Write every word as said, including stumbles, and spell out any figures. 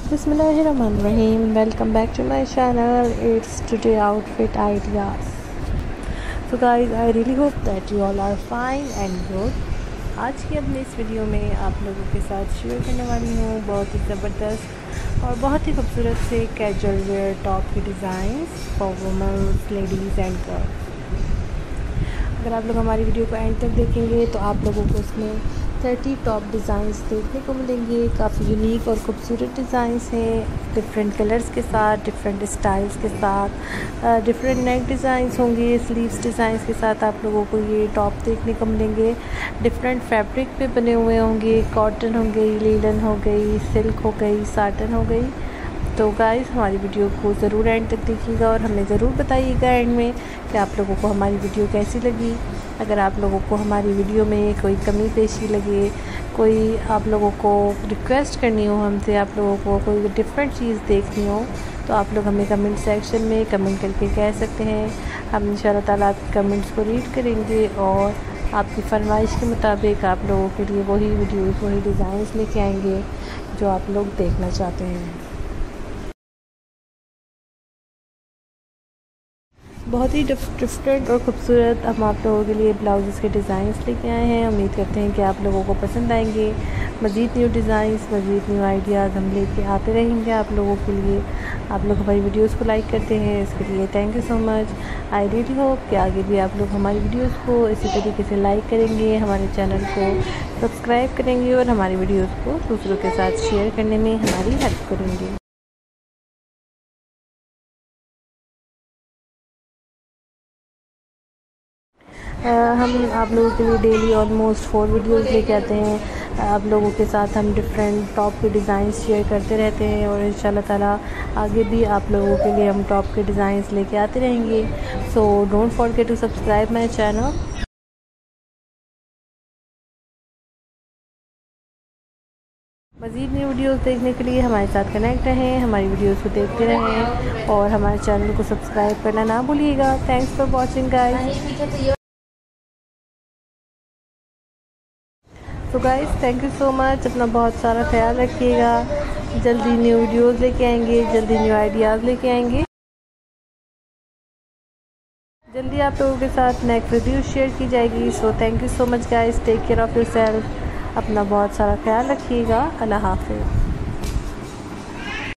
Bismillahirrahmanirrahim. Welcome back to my channel. It's today outfit ideas. So guys, I really hope that you all are fine and good. आज की अपने इस video में आप लोगों के साथ शेयर करने वाली हूँ बहुत ही ज़बरदस्त और बहुत ही खूबसूरत से कैजुअल वेयर टॉप की designs for womens, ladies and girls. अगर आप लोग हमारी वीडियो को एंड तक देखेंगे तो आप लोगों को इसमें थर्टी टॉप डिज़ाइंस देखने को मिलेंगे। काफ़ी यूनिक और ख़ूबसूरत डिज़ाइंस हैं, डिफरेंट कलर्स के साथ, डिफरेंट स्टाइल्स के साथ, डिफरेंट नेक डिज़ाइंस होंगे, स्लीव्स डिज़ाइंस के साथ आप लोगों को ये टॉप देखने को मिलेंगे। डिफरेंट फैब्रिक पे बने हुए होंगे, कॉटन हो गई, लीलन हो गई, सिल्क हो गई, साटन हो गई। तो गाइस हमारी वीडियो को ज़रूर एंड तक देखिएगा और हमें ज़रूर बताइएगा एंड में कि आप लोगों को हमारी वीडियो कैसी लगी। अगर आप लोगों को हमारी वीडियो में कोई कमी पेशी लगे, कोई आप लोगों को रिक्वेस्ट करनी हो हमसे, आप लोगों को कोई डिफरेंट चीज़ देखनी हो तो आप लोग हमें कमेंट सेक्शन में कमेंट करके कह सकते हैं। हम इंशाल्लाह ताला आपके कमेंट्स को रीड करेंगे और आपकी फरमाइश के मुताबिक आप लोगों के लिए वही वीडियोज़, वही डिज़ाइंस लेके आएंगे जो आप लोग देखना चाहते हैं। बहुत ही डिफरेंट और ख़ूबसूरत हम आप लोगों के लिए ब्लाउज़ के डिज़ाइंस लेके आए हैं। उम्मीद करते हैं कि आप लोगों को पसंद आएंगे। मज़ीद न्यू डिज़ाइंस, मज़ीद न्यू आइडियाज़ हम लेके आते रहेंगे आप लोगों के लिए। आप लोग हमारी वीडियोस को लाइक करते हैं, इसके लिए thank you so much. I really hope कि आगे भी आप लोग हमारी वीडियोस को इसी तरीके से लाइक करेंगे, हमारे चैनल को सब्सक्राइब करेंगे और हमारी वीडियोज़ को दूसरों के साथ शेयर करने में हमारी हेल्प करेंगे। आ, हम आप लोगों के लिए डेली ऑलमोस्ट फोर वीडियोज़ लेके आते हैं। आप लोगों के साथ हम डिफरेंट टॉप के डिज़ाइंस शेयर करते रहते हैं और इंशाल्लाह ताला आगे भी आप लोगों के लिए हम टॉप के डिज़ाइंस लेके आते रहेंगे। So don't forget to subscribe my channel. मज़ीद न्यू वीडियोस देखने के लिए हमारे साथ कनेक्ट रहें, हमारी वीडियोस को देखते रहें और हमारे चैनल को सब्सक्राइब करना ना भूलिएगा। Thanks for watching guys. तो guys thank you so much. अपना बहुत सारा ख्याल रखिएगा। जल्दी न्यू वीडियोस लेके आएंगे, जल्दी न्यू आइडियाज़ लेके आएंगे। जल्दी आप लोगों के साथ नेक्स्ट वीडियो शेयर की जाएगी। So thank you so much guys. Take care of yourself. अपना बहुत सारा ख्याल रखिएगा। अल्लाह हाफ़िज़।